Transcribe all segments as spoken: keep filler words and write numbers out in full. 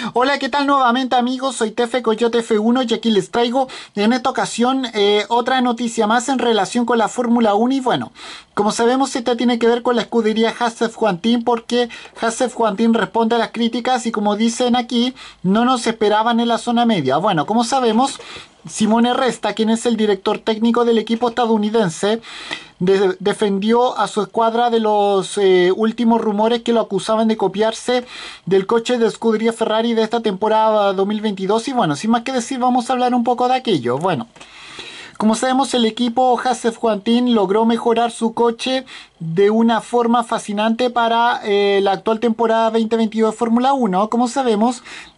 Hola, ¿qué tal nuevamente amigos? Soy Tefe Coyote F uno y aquí les traigo en esta ocasión eh, otra noticia más en relación con la Fórmula uno y bueno, como sabemos esta tiene que ver con la escudería Haas-Juantin porque Haas-Juantin responde a las críticas y como dicen aquí, no nos esperaban en la zona media. Bueno, como sabemos, Simone Resta, quien es el director técnico del equipo estadounidense, de- defendió a su escuadra de los eh, últimos rumores que lo acusaban de copiarse del coche de escudería Ferrari de esta temporada dos mil veintidós. Y bueno, sin más que decir, vamos a hablar un poco de aquello. Bueno, como sabemos, el equipo Haas-Juantin logró mejorar su coche de una forma fascinante para eh, la actual temporada dos mil veintidós de Fórmula uno. Como sabemos,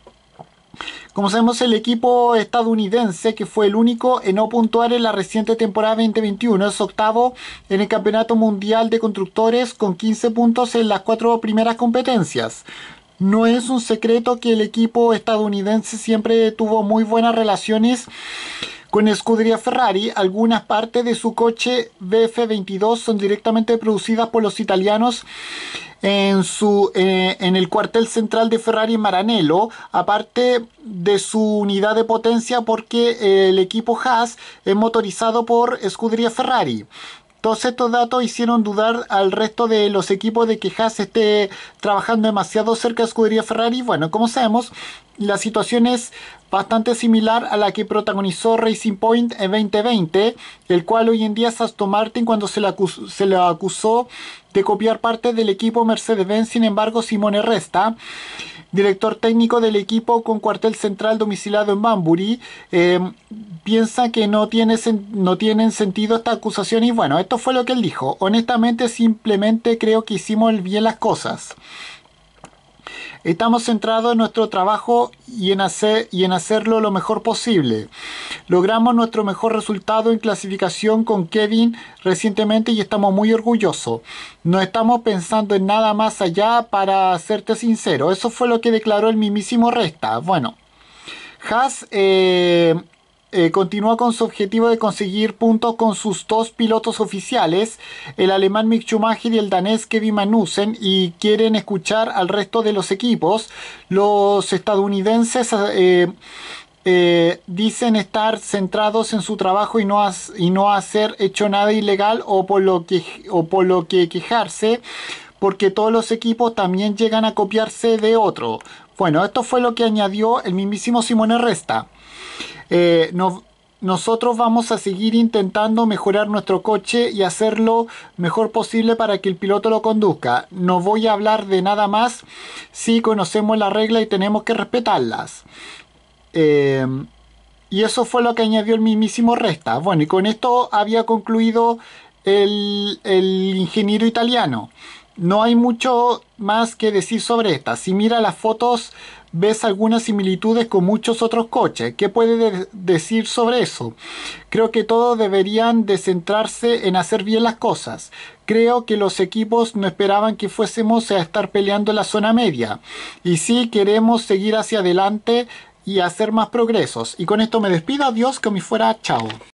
como sabemos, el equipo estadounidense, que fue el único en no puntuar en la reciente temporada dos mil veintiuno, es octavo en el Campeonato Mundial de Constructores con quince puntos en las cuatro primeras competencias. No es un secreto que el equipo estadounidense siempre tuvo muy buenas relaciones con escudería Ferrari. Algunas partes de su coche B F veintidós son directamente producidas por los italianos en, su, eh, en el cuartel central de Ferrari en Maranello, aparte de su unidad de potencia, porque el equipo Haas es motorizado por escudería Ferrari. Todos estos datos hicieron dudar al resto de los equipos de que Haas esté trabajando demasiado cerca de escudería Ferrari. Bueno, como sabemos, la situación es bastante similar a la que protagonizó Racing Point en dos mil veinte, el cual hoy en día es Aston Martin cuando se le, acusó, se le acusó de copiar parte del equipo Mercedes-Benz. Sin embargo, Simone Resta, director técnico del equipo con cuartel central domiciliado en Banbury, eh, piensa que no, tiene, no tienen sentido esta acusación y bueno, esto fue lo que él dijo. Honestamente, simplemente creo que hicimos bien las cosas. Estamos centrados en nuestro trabajo y en, hacer, y en hacerlo lo mejor posible. Logramos nuestro mejor resultado en clasificación con Kevin recientemente y estamos muy orgullosos. No estamos pensando en nada más allá, para serte sincero. Eso fue lo que declaró el mismísimo Resta. Bueno, Haas eh, eh, continúa con su objetivo de conseguir puntos con sus dos pilotos oficiales, el alemán Mick Schumacher y el danés Kevin Magnussen, y quieren escuchar al resto de los equipos. Los estadounidenses eh, eh, dicen estar centrados en su trabajo y no, has, y no hacer hecho nada ilegal o por lo que, o por lo que quejarse, porque todos los equipos también llegan a copiarse de otro. Bueno, esto fue lo que añadió el mismísimo Simone Resta. Eh, no, nosotros vamos a seguir intentando mejorar nuestro coche y hacerlo mejor posible para que el piloto lo conduzca. No voy a hablar de nada más. Sí, conocemos las reglas y tenemos que respetarlas. Eh, y eso fue lo que añadió el mismísimo Resta. Bueno, y con esto había concluido el, el ingeniero italiano. No hay mucho más que decir sobre esta. Si mira las fotos, ves algunas similitudes con muchos otros coches. ¿Qué puede de- decir sobre eso? Creo que todos deberían de centrarse en hacer bien las cosas. Creo que los equipos no esperaban que fuésemos a estar peleando en la zona media. Y sí queremos seguir hacia adelante y hacer más progresos. Y con esto me despido. Adiós, que me fuera. Chao.